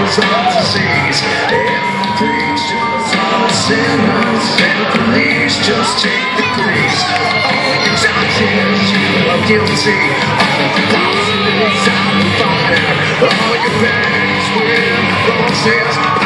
souls of disease. If I preach to all the sinners and police, just take the grease. All your judges, you are guilty. All the bosses, I'm the fire. All your bags with roses.